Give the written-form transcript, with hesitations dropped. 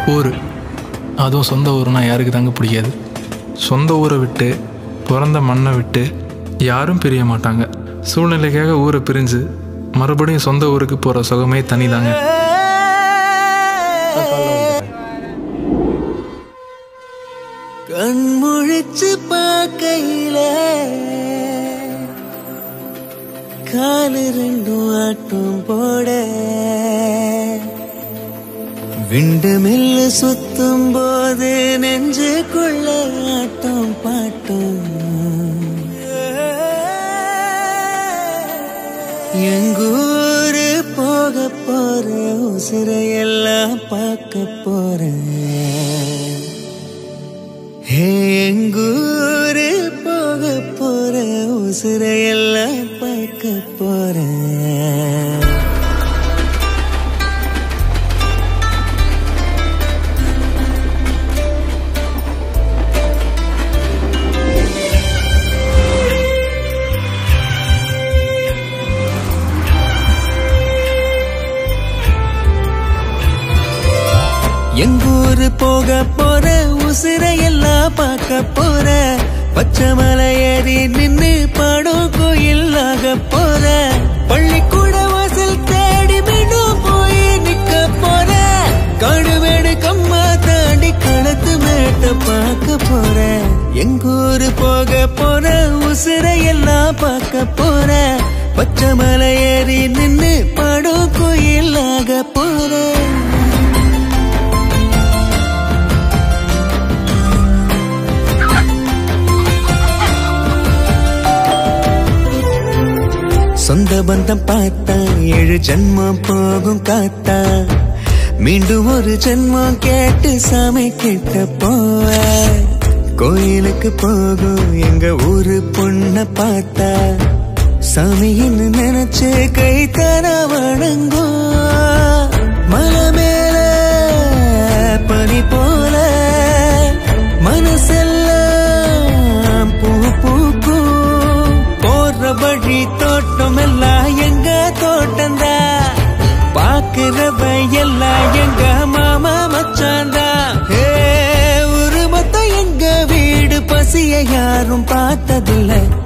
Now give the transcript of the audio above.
ஊர், அதுவும் சொந்த ஊருனா யாருக்கு தாங்க பிடிக்காது. சொந்த ஊரை விட்டு பிறந்த மண்ணை விட்டு யாரும் பிரிய மாட்டாங்க. சூழ்நிலைக்காக ஊரை பிரிஞ்சு மறுபடியும் சொந்த ஊருக்கு போகிற சுகமே தனிதாங்க. கண்முழிச்சு பார்க்கையில காலு ரெண்டும் ஆட்டும் போட, விண்டு மில்லு சுத்தும் போது நெஞ்சுக்குள்ள ஆட்டம் பாட்டும். எங்கூரு போக போற உசிரையெல்லாம் பார்க்க போறேன். எங்கூரு போக போற உசிரையெல்லாம் பார்க்க போறேன். எங்கூரு போக போற உசிரையெல்லாம் பார்க்க போற, பச்சை மலை ஏறி நின்னு பாடும் கோயிலாக போற, பள்ளிக்கூட வாசல் தேடி மீண்டும் போய் நிக்க போற, காடுவேடு கம்மா தாண்டி களத்து மேட்ட பார்க்க போற. எங்கூரு போக போற உசிரையெல்லாம் பார்க்க போற, பச்சை மலை ஏறி நின்னு பாடும் கோயிலாக போற. சொந்த பந்தம் பார்த்தா 7 ஜென்மம் போகும் காத்தா, மீண்டும் ஒரு ஜென்மம் கேட்டு சாமி கிட்ட போவ. கோயிலுக்கு போகும் எங்க ஊரு பொண்ண பார்த்தா, சாமின்னு நினைச்சு கை தர வணங்கும். மலை மேல பனி போல மனசெல்லாம் பூ பூக்கும். போற வழி தோட்டம் எல்லாம் எங்க தோட்டந்தா, பாக்குறவ எல்லாம் எங்க மாமா மச்சாந்தா. ஒரு மொத்தம் எங்க வீடு பசிய யாரும் பார்த்ததில்லை.